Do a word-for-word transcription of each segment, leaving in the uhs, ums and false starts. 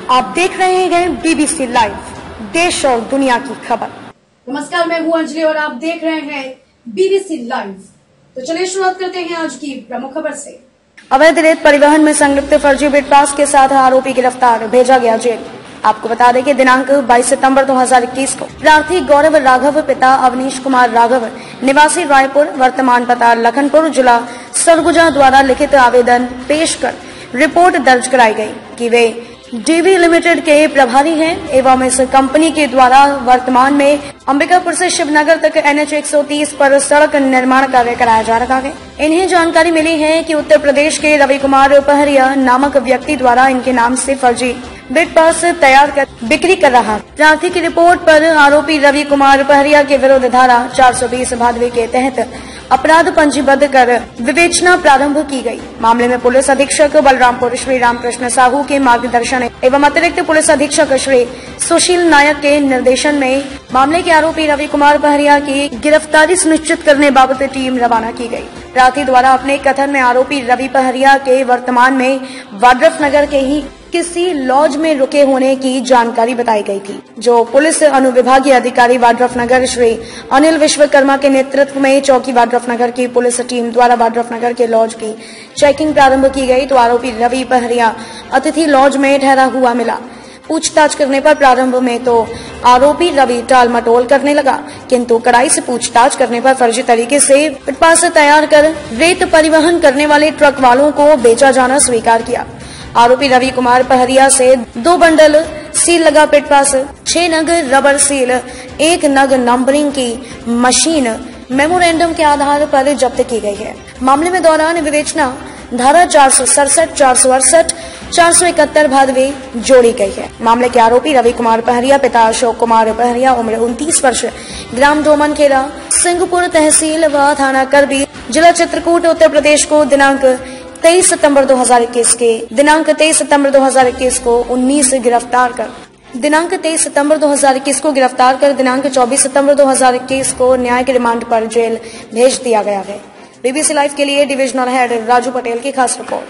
आप देख रहे हैं बीबीसी लाइव, देश और दुनिया की खबर। नमस्कार, मैं हूं अंजलि और आप देख रहे हैं बीबीसी लाइव। तो चलिए शुरुआत करते हैं आज की प्रमुख खबर से। अवैध रेत परिवहन में संलिप्त फर्जी बिड पास के साथ आरोपी गिरफ्तार, भेजा गया जेल। आपको बता दें कि दिनांक बाईस सितंबर दो हज़ार इक्कीस को प्रार्थी गौरव राघव पिता अवनीश कुमार राघव निवासी रायपुर, वर्तमान पता लखनपुर जिला सरगुजा द्वारा लिखित आवेदन पेश कर रिपोर्ट दर्ज कराई गई कि वे डीवी लिमिटेड के प्रभारी हैं एवं इस कंपनी के द्वारा वर्तमान में अंबिकापुर से शिवनगर तक एन एच एक सौ तीस पर सड़क निर्माण कार्य कराया जा रहा है। इन्हें जानकारी मिली है कि उत्तर प्रदेश के रवि कुमार पहरिया नामक व्यक्ति द्वारा इनके नाम से फर्जी बिड पास तैयार कर बिक्री कर रहा। प्रार्थी की रिपोर्ट पर आरोपी रवि कुमार पहरिया के विरुद्ध धारा चार सौ बीस भादवे के तहत अपराध पंजीबद्ध कर विवेचना प्रारंभ की गई। मामले में पुलिस अधीक्षक बलरामपुर श्री रामकृष्ण साहू के मार्गदर्शन एवं अतिरिक्त पुलिस अधीक्षक श्री सुशील नायक के निर्देशन में मामले के आरोपी रवि कुमार पहरिया की गिरफ्तारी सुनिश्चित करने बाबत टीम रवाना की गई। प्रार्थी द्वारा अपने कथन में आरोपी रवि पहरिया के वर्तमान में वाड्रफ नगर के ही किसी लॉज में रुके होने की जानकारी बताई गई थी, जो पुलिस अनुविभागीय अधिकारी वाड्रफ नगर श्री अनिल विश्वकर्मा के नेतृत्व में चौकी वाड्रफ नगर की पुलिस टीम द्वारा वाड्रफ नगर के लॉज की चेकिंग प्रारंभ की गई तो आरोपी रवि पहरिया अतिथि लॉज में ठहरा हुआ मिला। पूछताछ करने पर प्रारंभ में तो आरोपी रवि टाल मटोल करने लगा, किंतु कड़ाई से पूछताछ करने पर फर्जी तरीके से पिटपास तैयार कर रेत परिवहन करने वाले ट्रक वालों को बेचा जाना स्वीकार किया। आरोपी रवि कुमार पहरिया से दो बंडल सील लगा पिटपास, छह नग रबर सील, एक नग नंबरिंग की मशीन मेमोरेंडम के आधार पर जब्त की गई है। मामले में दौरान विवेचना धारा चार सौ सड़सठ, चार सौ अड़सठ, चार सौ इकहत्तर भादवे जोड़ी गई है। मामले के आरोपी रवि कुमार पहरिया पिता अशोक कुमार पहरिया उम्र उनतीस वर्ष, ग्राम डोमन खेड़ा, सिंहपुर तहसील व थाना करबी, जिला चित्रकूट, उत्तर प्रदेश को दिनांक तेईस सितंबर दो हज़ार इक्कीस के दिनांक तेईस सितंबर दो हज़ार इक्कीस को उन्नीस गिरफ्तार कर दिनांक तेईस सितंबर दो हज़ार इक्कीस को गिरफ्तार कर दिनांक चौबीस सितंबर दो हज़ार इक्कीस को न्यायिक रिमांड पर जेल भेज दिया गया है। बीबीसी लाइव के लिए डिविजनल हेड राजू पटेल की खास रिपोर्ट।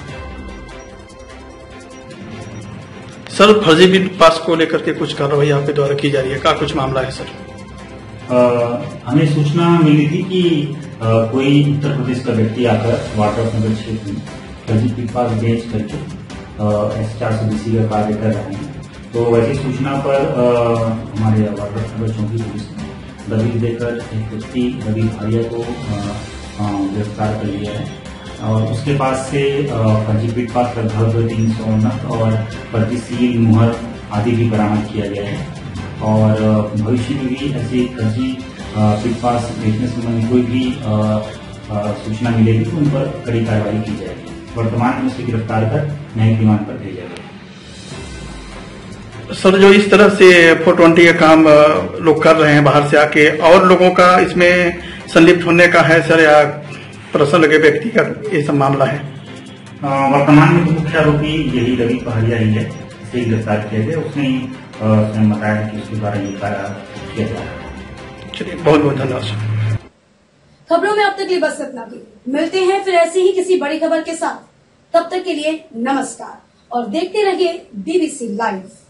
सर, फर्जी बिड पास को लेकर के कुछ कार्रवाई आपके द्वारा की जा रही है, क्या कुछ मामला है सर? आ, हमें सूचना मिली थी कि आ, कोई उत्तर प्रदेश का व्यक्ति आकर वाड्रफ नगर क्षेत्र में फर्जी बिड पास बेच करके एस चार सौ बीसी का कार्य कर रहे हैं। तो वैसी सूचना पर आ, हमारे वाड्रफ नगर चौकी पुलिस ने दबिश देकर एक व्यक्ति रवि भारिया को गिरफ्तार कर लिया है और उसके पास से फर्जी बिड पास लगभग तीन सौ नग और फर्जी सील मुहर आदि भी बरामद किया गया है और भविष्य में भी ऐसे फर्जी बिड पास बेचने संबंधी कोई भी सूचना मिलेगी तो उन पर कड़ी कार्रवाई की जाएगी। वर्तमान में उसे गिरफ्तार कर न्यायिक रिमांड पर भेजा गया। सर, जो इस तरह से फोर ट्वेंटी का काम लोग कर रहे हैं बाहर से आके, और लोगों का इसमें संलिप्त होने का है सर, या प्रश्न लगे व्यक्ति का ये सब मामला है? वर्तमान में तो मुख्य आरोपी यही रवि पहरिया ही है, इसे गिरफ्तार किया गया। उसने स्वयं बताया कि उसके द्वारा ये कार्य किया जा रहा है। चलिए, बहुत बहुत धन्यवाद। खबरों में अब तक ये बस इतना ही। मिलते हैं फिर ऐसी ही किसी बड़ी खबर के साथ। तब तक के लिए नमस्कार और देखते रहिए बीबीसी लाइव।